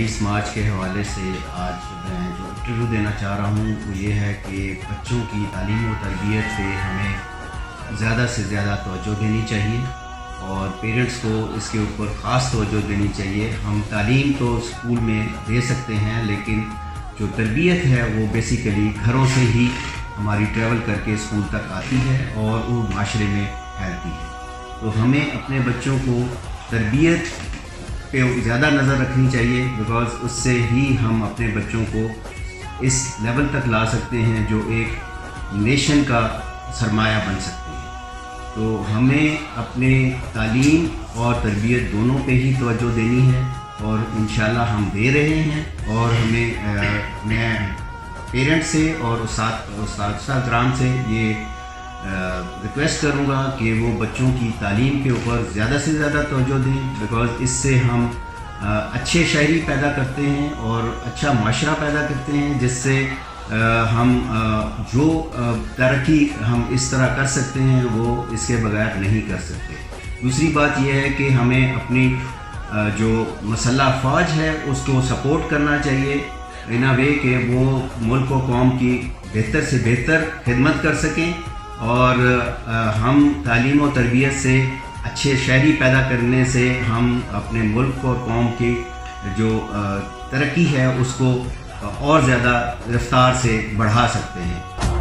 23 मार्च के हवाले से आज मैं जो इंटरव्यू देना चाह रहा हूँ वो ये है कि बच्चों की तालीम और तरबियत पे हमें ज़्यादा से ज़्यादा तवज्जो देनी चाहिए और पेरेंट्स को इसके ऊपर ख़ास तवज्जो देनी चाहिए। हम तालीम तो स्कूल में दे सकते हैं, लेकिन जो तरबियत है वो बेसिकली घरों से ही हमारी ट्रैवल करके स्कूल तक आती है और वो माशरे में फैलती है। तो हमें अपने बच्चों को तरबियत पे ज़्यादा नज़र रखनी चाहिए, बिकॉज़ उससे ही हम अपने बच्चों को इस लेवल तक ला सकते हैं जो एक नेशन का सरमाया बन सकते हैं। तो हमें अपने तालीम और तरबियत दोनों पे ही तवज्जो देनी है और इंशाल्लाह हम दे रहे हैं। और हमें मैं पेरेंट्स से और उस्ताद कराम से ये रिक्वेस्ट करूँगा कि वो बच्चों की तालीम के ऊपर ज़्यादा से ज़्यादा तवज्जो दें, बिकॉज़ इससे हम अच्छे शहरी पैदा करते हैं और अच्छा माशरा पैदा करते हैं, जिससे हम जो तरक्की हम इस तरह कर सकते हैं वो इसके बगैर नहीं कर सकते। दूसरी बात यह है कि हमें अपनी जो मसल्ह फ़ौज है उसको सपोर्ट करना चाहिए इन अ वे कि वो मुल्क और कौम की बेहतर से बेहतर खिदमत कर सकें और हम तालीम और तरबियत से अच्छे शहरी पैदा करने से हम अपने मुल्क और कौम की जो तरक्की है उसको और ज़्यादा रफ्तार से बढ़ा सकते हैं।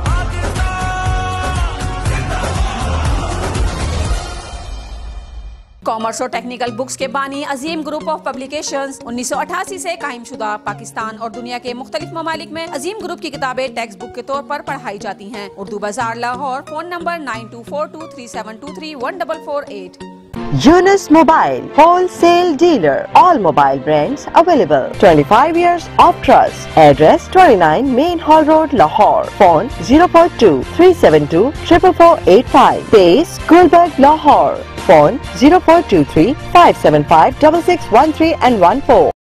कॉमर्स और टेक्निकल बुक्स के बानी अजीम ग्रुप ऑफ पब्लिकेशंस 1988 से कायम शुदा पाकिस्तान और दुनिया के मुख्तलिफ ममालिक में अजीम ग्रुप की किताबें टेक्स्ट बुक के तौर पर पढ़ाई जाती हैं। Urdu Bazaar Lahore, phone number 924237231448। Yunus Mobile, wholesale dealer, all mobile brands available. 25 years of trust. Address 29 Main Hall Road, Lahore. Phone 042-372-44485. Base Gulberg, Lahore. Phone 0423-575-6613 and 14.